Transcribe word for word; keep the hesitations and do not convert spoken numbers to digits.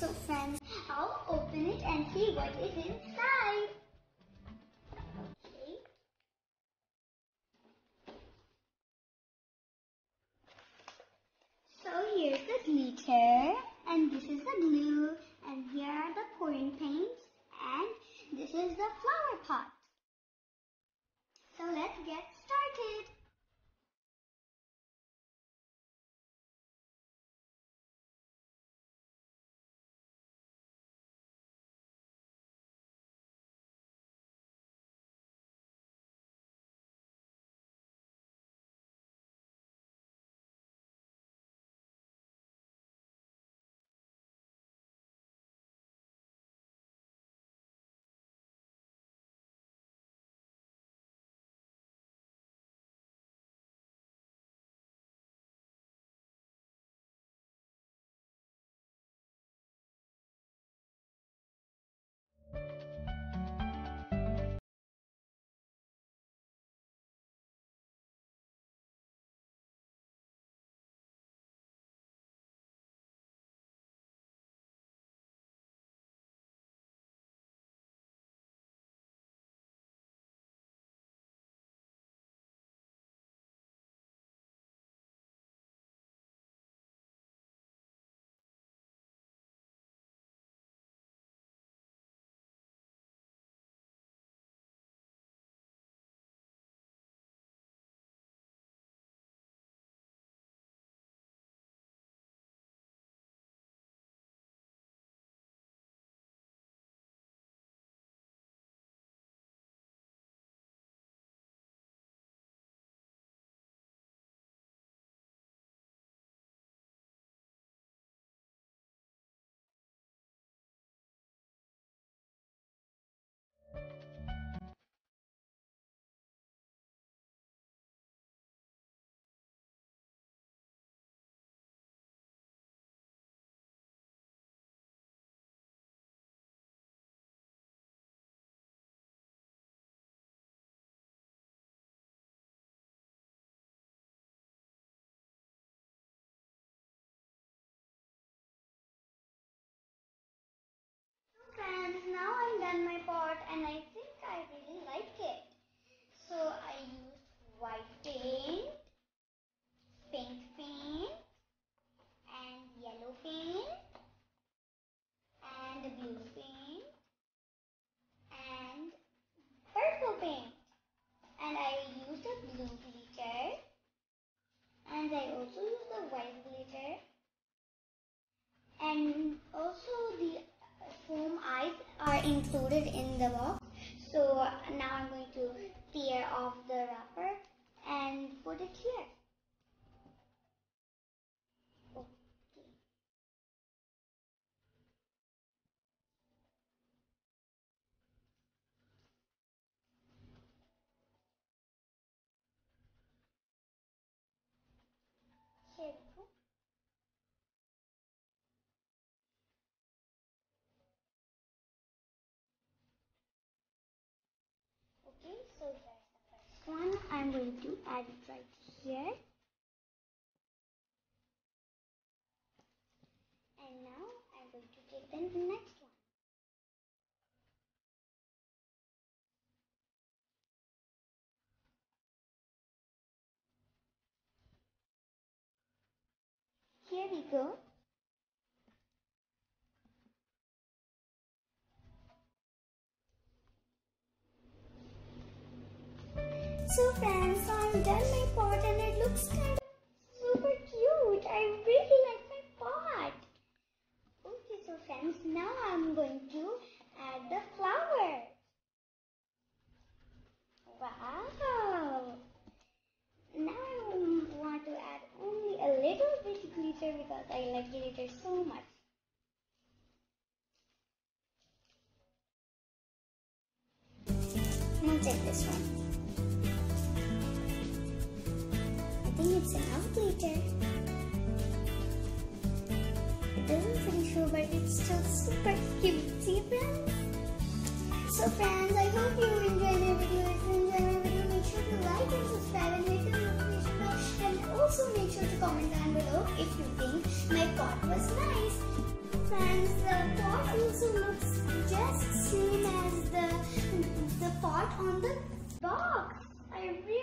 So friends, I'll open it and see what is inside. Okay. So here's the glitter, and this is the glue, and here are the pouring paints, and this is the flower pot. So let's get started. Friends, now I'm done my part and I think I really like it. So I used white paint, pink paint, and yellow paint, and blue paint, and purple paint. And I used a blue glitter, and I also used the white glitter, and also the foam eyes are included in the box. So now I'm going to tear off the wrapper and put it here. Okay. Here we go. Okay, so here's the first one. I'm going to add it right here. And now I'm going to take the next one. Here we go. So friends, so I'm done my pot and it looks kind of super cute. I really like my pot. Okay, so friends, now I'm going to add the flowers. Wow! Now I want to add only a little bit glitter because I like glitter so much. Now check this one. I think it's enough glitter. It doesn't pretty sure, but it's still super cute. See friends? So friends, I hope you enjoyed my video. If you enjoyed my video, make sure to like and subscribe and hit the notification bell. And also make sure to comment down below if you think my pot was nice. friends, the pot also looks just same as the the pot on the box. I really